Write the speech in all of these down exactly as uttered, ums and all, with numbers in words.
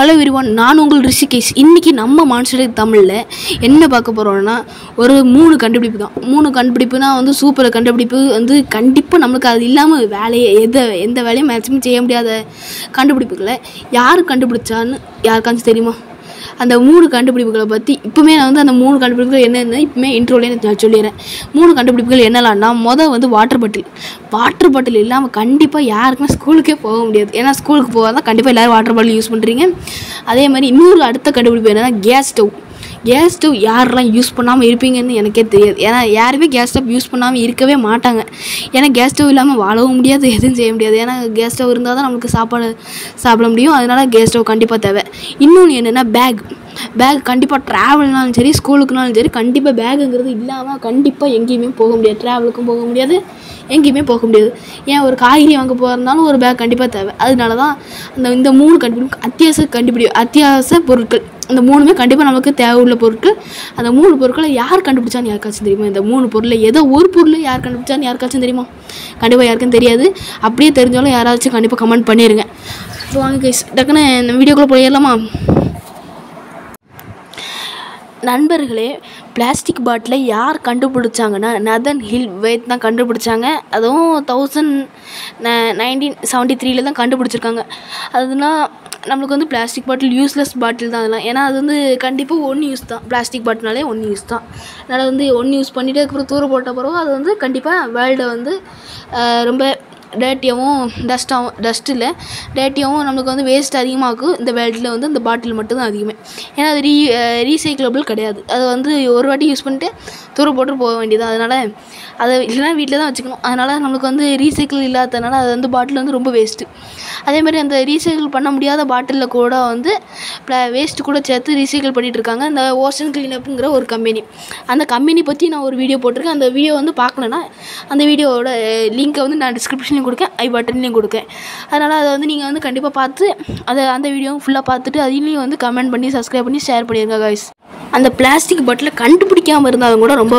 Hello everyone, நான் உங்கள் ரிஷிகேஷ். இன்றைக்கி நம்ம மான்ஸ்டர் தமிழில் என்ன பார்க்க போகிறோம்னா, ஒரு மூணு கண்டுபிடிப்பு தான். மூணு கண்டுபிடிப்புனா வந்து சூப்பர் கண்டுபிடிப்பு வந்து கண்டிப்பாக நம்மளுக்கு அது இல்லாமல் வேலையை எதை எந்த வேலையும் மேக்ஸிமம் செய்ய முடியாத கண்டுபிடிப்புகளை யார் கண்டுபிடிச்சான்னு யாருக்காச்சும் தெரியுமா? அந்த மூணு கண்டுபிடிப்புகளை பற்றி இப்போமே நான் வந்து அந்த மூணு கண்டுபிடிப்புகள் என்னென்ன இப்போமே இன்ட்ரோலே நான் சொல்லிடுறேன். மூணு கண்டுபிடிப்புகள் என்னலான்னா, மொதல் வந்து வாட்டர் பாட்டில். வாட்டர் பாட்டில் இல்லாமல் கண்டிப்பாக யாருக்குமே ஸ்கூலுக்கே போக முடியாது. ஏன்னா ஸ்கூலுக்கு போகாத கண்டிப்பாக எல்லோரும் வாட்டர் பாட்டில் யூஸ் பண்ணுறீங்க. அதே மாதிரி இன்னொரு அடுத்த கண்டுபிடிப்பு என்னென்னா கேஸ் ஸ்டவ். கேஸ் ஸ்டவ் யாரெல்லாம் யூஸ் பண்ணாமல் இருப்பீங்கன்னு எனக்கே தெரியாது. ஏன்னா யாருமே கேஸ் ஸ்டவ் யூஸ் பண்ணாமல் இருக்கவே மாட்டாங்க. ஏன்னா கேஸ் ஸ்டவ் இல்லாமல் வாழவும் முடியாது, எதுவும் செய்ய முடியாது. ஏன்னா கேஸ் ஸ்டவ் இருந்தால் தான் நமக்கு சாப்பாடு சாப்பிட முடியும். அதனால் கேஸ் ஸ்டவ் கண்டிப்பாக தேவை. இன்னொன்று என்னென்னா பேக். பேக் கண்டிப்பாக ட்ராவல்னாலும் சரி ஸ்கூலுக்குனாலும் சரி கண்டிப்பாக பேகுங்கிறது இல்லாமல் கண்டிப்பாக எங்கேயுமே போக முடியாது. ட்ராவலுக்கும் போக முடியாது, எங்கேயுமே போக முடியாது. ஏன் ஒரு காய்கறி வாங்க போகிறதுனாலும் ஒரு பேக் கண்டிப்பாக தேவை. அதனால தான் அந்த இந்த மூணு கண்டுபிடிப்பு அத்தியாவசிய கண்டுபிடி அத்தியாவசிய பொருட்கள். அந்த மூணுமே கண்டிப்பாக நமக்கு தேவை உள்ள பொருட்கள். அந்த மூணு பொருட்களை யார் கண்டுபிடிச்சான்னு யாருக்காச்சும் தெரியுமா? இந்த மூணு பொருளில் ஏதோ ஒரு பொருள் யார் கண்டுபிடிச்சான்னு யாருக்காச்சும் தெரியுமா? கண்டிப்பாக யாருக்கும் தெரியாது. அப்படியே தெரிஞ்சாலும் யாராச்சும் கண்டிப்பாக கமெண்ட் பண்ணிடுங்க. ஸோ வாங்க கைஸ், டக்குன்னு இந்த வீடியோக்குள்ளே போயிடலாமா? நண்பர்களே, பிளாஸ்டிக் பாட்டிலை யார் கண்டுபிடிச்சாங்கன்னா நதன் ஹில் வேத் தான் கண்டுபிடிச்சாங்க. அதுவும் தௌசண்ட் ந நைன்டீன் செவன்ட்டி த்ரீல தான் கண்டுபிடிச்சிருக்காங்க. அதுனா நம்மளுக்கு வந்து பிளாஸ்டிக் பாட்டில் யூஸ்லெஸ் பாட்டில் தான் அதெல்லாம். ஏன்னா அது வந்து கண்டிப்பாக ஒன் யூஸ் தான். பிளாஸ்டிக் பாட்டில்னாலே ஒன் யூஸ் தான். அதனால் வந்து ஒன் யூஸ் பண்ணிவிட்டு அதுக்கப்புறம் தூர போட்ட பிறகு அது வந்து கண்டிப்பாக வேர்ல்டை வந்து ரொம்ப டேட்டியாகவும் டஸ்ட்டாகவும் டஸ்ட் இல்லை டேட்டியாகவும் நம்மளுக்கு வந்து வேஸ்ட் அதிகமாகும். இந்த வேர்ல்டில் வந்து இந்த பாட்டில் மட்டும்தான் அதிகமே. ஏன்னா அது ரீ ரீசைக்கிளபிள் கிடையாது. அதை வந்து ஒரு வாட்டி யூஸ் பண்ணிட்டு தூர போட்டு போக வேண்டியது. அதனால் அதை இல்லைனா வீட்டில் தான் வச்சுக்கணும். அதனால் நம்மளுக்கு வந்து ரீசைக்கிள் இல்லாததுனால அது வந்து பாட்டில் வந்து ரொம்ப வேஸ்ட்டு. அதேமாதிரி அந்த ரீசைக்கிள் பண்ண முடியாத பாட்டிலில் கூட வந்து ப்ளா வேஸ்ட்டு கூட சேர்த்து ரீசைக்கிள் பண்ணிகிட்ருக்காங்க இந்த ஓஷன் கிளீனப்புங்கிற ஒரு கம்பெனி. அந்த கம்பெனி பற்றி நான் ஒரு வீடியோ போட்டிருக்கேன். அந்த வீடியோ வந்து பார்க்கலன்னா அந்த வீடியோவோட லிங்க்கை வந்து நான் டிஸ்கிரிப்ஷன்லையும் கொடுக்கேன், ஐ பட்டன்லையும் கொடுக்கேன். அதனால் அதை வந்து நீங்கள் வந்து கண்டிப்பாக பார்த்து அதை அந்த வீடியோவும் ஃபுல்லாக பார்த்துட்டு அதையும் வந்து கமெண்ட் பண்ணி சப்ஸ்கிரைப் பண்ணி ஷேர் பண்ணிடுங்க கைஸ். அந்த பிளாஸ்டிக் பாட்டிலை கண்டுபிடிக்காமல் இருந்தாலும் கூட ரொம்ப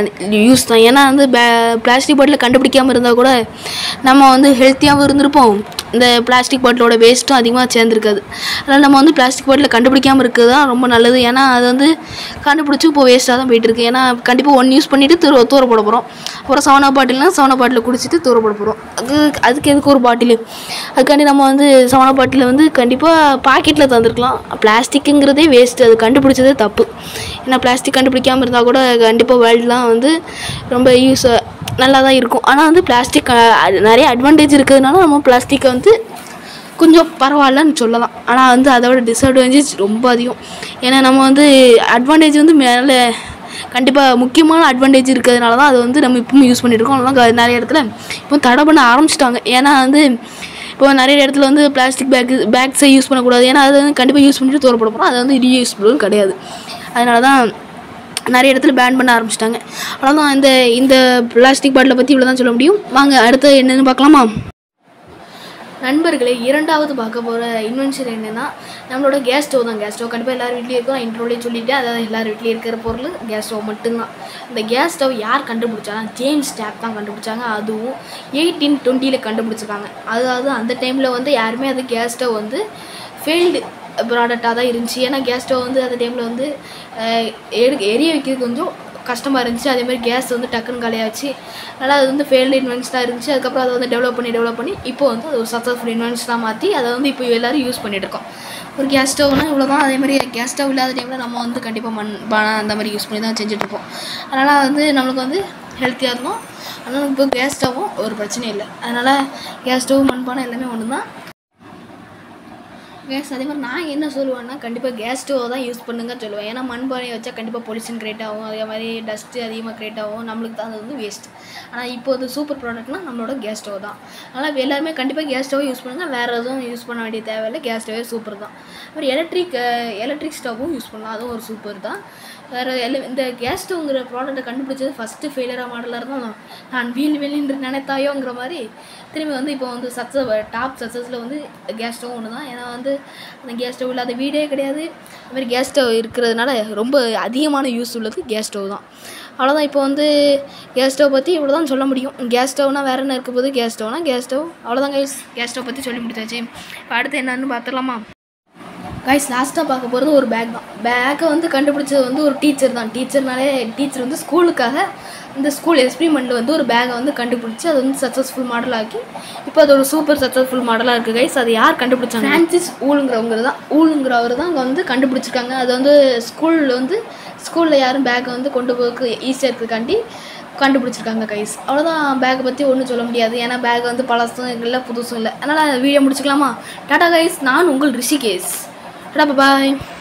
யூஸ் தான். ஏன்னா வந்து பிளாஸ்டிக் பாட்டிலை கண்டுபிடிக்காமல் இருந்தால் கூட நம்ம வந்து ஹெல்த்தியாகவும் இருந்திருப்போம். இந்த பிளாஸ்டிக் பாட்டிலோட வேஸ்ட்டும் அதிகமாக சேர்ந்துருக்காது. அதனால் நம்ம வந்து பிளாஸ்டிக் பாட்டிலை கண்டுபிடிக்காமல் இருக்கிறது தான் ரொம்ப நல்லது. ஏன்னா அது வந்து கண்டுபிடிச்சி இப்போ வேஸ்ட்டாக தான் போயிட்டுருக்கு. ஏன்னா கண்டிப்பாக ஒன் யூஸ் பண்ணிவிட்டு தூர தூர போட போகிறோம். அப்புறம் சவனா பாட்டில்னால் சவனா பாட்டில் குடிச்சிட்டு தூர போட போகிறோம். அது அதுக்கு எதுக்கு ஒரு பாட்டில்? அதுக்காண்டி நம்ம வந்து சவனா பாட்டில் வந்து கண்டிப்பாக பாக்கெட்டில் தந்துருக்கலாம். பிளாஸ்டிக்குங்கிறதே வேஸ்ட்டு, அது கண்டுபிடிச்சதே தப்பு. ஏன்னா பிளாஸ்டிக் கண்டுபிடிக்காமல் இருந்தால் கூட கண்டிப்பாக வேர்ல்டெலாம் வந்து ரொம்ப யூஸ் நல்லா தான் இருக்கும். ஆனால் வந்து பிளாஸ்டிக் நிறைய அட்வான்டேஜ் இருக்கிறதுனால நம்ம பிளாஸ்டிக்கை வந்து கொஞ்சம் பரவாயில்லன்னு சொல்லலாம். ஆனால் வந்து அதோட டிஸ்அட்வான்டேஜ் ரொம்ப அதிகம். ஏன்னா நம்ம வந்து அட்வான்டேஜ் வந்து மேலே கண்டிப்பாக முக்கியமான அட்வான்டேஜ் இருக்கிறதுனால தான் அதை வந்து நம்ம இப்பவும் யூஸ் பண்ணிகிட்ருக்கோம். அதெல்லாம் நிறைய இடத்துல இப்போ தடை பண்ண ஆரம்பிச்சிட்டாங்க. ஏன்னா வந்து இப்போ நிறைய இடத்துல வந்து பிளாஸ்டிக் பேக் பேக்ஸை யூஸ் பண்ணக்கூடாது. ஏன்னா அதை வந்து கண்டிப்பாக யூஸ் பண்ணிட்டு தூர போட போகிறோம். அது வந்து ரீயூஸ்ஃபுல்லும் கிடையாது. அதனால தான் நிறைய இடத்துல பேன் பண்ண ஆரம்பிச்சிட்டாங்க. அவ்வளோதான். இந்த இந்த பிளாஸ்டிக் பாட்டிலை பற்றி இவ்வளோ தான் சொல்ல முடியும். வாங்க அடுத்து என்னென்னு பார்க்கலாமா? நண்பர்களே, இரண்டாவது பார்க்க போகிற இன்வென்ஷன் என்னென்னா நம்மளோட கேஸ் ஸ்டவ் தான். கேஸ் ஸ்டவ் கண்டிப்பாக எல்லார் வீட்லேயும் இருக்கும். நான் இன்ட்ரோலேயே சொல்லிவிட்டு அதாவது எல்லார் வீட்லேயும் இருக்கிற பொருள் கேஸ் ஸ்டவ் மட்டும்தான். இந்த கேஸ் ஸ்டவ் யார் கண்டுபிடிச்சாங்க? ஜேம்ஸ் டேப் தான் கண்டுபிடிச்சாங்க. அதுவும் எயிட்டீன் டுவெண்ட்டியில் கண்டுபிடிச்சிருக்காங்க. அதாவது அந்த டைமில் வந்து யாருமே அது கேஸ் ஸ்டவ் வந்து ஃபெயில்டு ப்ராடக்டாக தான் இருந்துச்சு. ஏன்னா கேஸ் ஸ்டவ் வந்து அந்த டைமில் வந்து எடு எரிய வைக்கிறது கொஞ்சம் கஷ்டமாக இருந்துச்சு. அதேமாதிரி கேஸ் வந்து டக்குன்னு காலியாச்சு. அதனால் அது வந்து ஃபெயில்டு இன்வென்ஷனாக இருந்துச்சு. அதுக்கப்புறம் அதை வந்து டெவலப் பண்ணி டெவலப் பண்ணி இப்போ வந்து அது ஒரு சக்ஸஸ்ஃபுல் இன்வென்ஷனாக மாற்றி அதை வந்து இப்போ எல்லோரும் யூஸ் பண்ணிகிட்ருக்கோம். ஒரு கேஸ் ஸ்டவ்னால் இவ்வளோ தான். அதேமாதிரி கேஸ் ஸ்டவ் இல்லாத டைமில் நம்ம வந்து கண்டிப்பாக மண் பானை அந்த மாதிரி யூஸ் பண்ணி தான் செஞ்சுட்ருப்போம். அதனால் வந்து நம்மளுக்கு வந்து ஹெல்த்தியாக இருக்கும். அதனால் இப்போ கேஸ் ஸ்டவ்வும் ஒரு பிரச்சனையும் இல்லை. அதனால் கேஸ் ஸ்டவ் மண்பானை எல்லாமே ஒன்று தான் கேஸ். அதே மாதிரி நான் என்ன சொல்லுவேன்னா கண்டிப்பாக கேஸ் ஸ்டவ் தான் யூஸ் பண்ணுங்க சொல்லுவேன். ஏன்னா மண்பானையை வச்சா கண்டிப்பாக பொல்யூஷன் கிரியேட் ஆகும். அதே மாதிரி டஸ்ட்டு அதிகமாக கிரியேட் ஆகும். நம்மளுக்கு தான் அது வந்து வேஸ்ட். ஆனால் இப்போ அது சூப்பர் ப்ராடக்ட்னால் நம்மளோட கேஸ் ஸ்டவ் தான். அதனால் எல்லாருமே கண்டிப்பாக கேஸ் ஸ்டவ் யூஸ் பண்ணுங்கள். வேறு எதுவும் யூஸ் பண்ண வேண்டிய தேவையில்லை. கேஸ் ஸ்டவ்வே சூப்பர் தான். அப்புறம் எலக்ட்ரிக் எலக்ட்ரிக் ஸ்டவ்வும் யூஸ் பண்ணலாம். அதுவும் ஒரு சூப்பர் தான். வேறு எல்லா இந்த கேஸ் ஸ்டவ்ங்கிற ப்ராடக்ட்டை கண்டுபிடிச்சது ஃபஸ்ட்டு ஃபெயிலியராக மாடலாக இருந்தாலும் நான் வீல் வெளின்று நினைத்தாயோங்கிற மாதிரி திரும்பி வந்து இப்போ வந்து சக்ஸஸ் டாப் சக்ஸஸில் வந்து கேஸ் ஸ்டவ் ஒன்று தான். ஏன்னா வந்து அந்த கேஸ் ஸ்டவ் இல்லாத வீடே கிடையாது. அதுமாதிரி கேஸ் ஸ்டவ் இருக்கிறதுனால ரொம்ப அதிகமான யூஸ் உள்ளது கேஸ் ஸ்டவ் தான். அவ்வளோதான். இப்போ வந்து கேஸ் ஸ்டவ் பற்றி இவ்வளோ தான் சொல்ல முடியும். கேஸ் ஸ்டவ்னால் வேறு என்ன இருக்க போது? கேஸ் ஸ்டவ்னால் கேஸ் ஸ்டவ் அவ்வளோதான் கைஸ். கேஸ் ஸ்டவ் பற்றி சொல்லி முடிச்சாச்சு. இப்போ அடுத்து என்னன்னு பார்த்துடலாமா? கைஸ் லாஸ்ட்டாக பார்க்க போகிறது ஒரு பேக் தான். பேக்கை வந்து கண்டுபிடிச்சது வந்து ஒரு டீச்சர் தான். டீச்சர்னாலே டீச்சர் வந்து ஸ்கூலுக்காக இந்த ஸ்கூல் எக்ஸ்பிரிமெண்ட்டில் வந்து ஒரு பேக்கை வந்து கண்டுபிடிச்சி அது வந்து சக்ஸஸ்ஃபுல் மாடலாக்கி இப்போ அது ஒரு சூப்பர் சக்ஸஸ்ஃபுல் மாடலாக இருக்குது கைஸ். அது யார் கண்டுபிடிச்சாங்க? ஃப்ரான்சிஸ் ஊலுங்கிறவங்க தான் ஊலுங்கிறவர் தான் அங்கே வந்து கண்டுபிடிச்சிருக்காங்க. அது வந்து ஸ்கூலில் வந்து ஸ்கூலில் யாரும் பேக்கை வந்து கொண்டு போகிறதுக்கு ஈஸியாக இருக்கிறதுக்காண்டி கண்டுபிடிச்சிருக்காங்க கைஸ். அவ்வளோதான். பேக்கை பற்றி ஒன்றும் சொல்ல முடியாது. ஏன்னா பேக் வந்து பழசும் இல்லை புதுசும் இல்லை. அதனால் வீடியோ முடிச்சுக்கலாமா? டாடா கைஸ். நான் உங்கள் ரிஷிகேஷ். டாடா பாய்.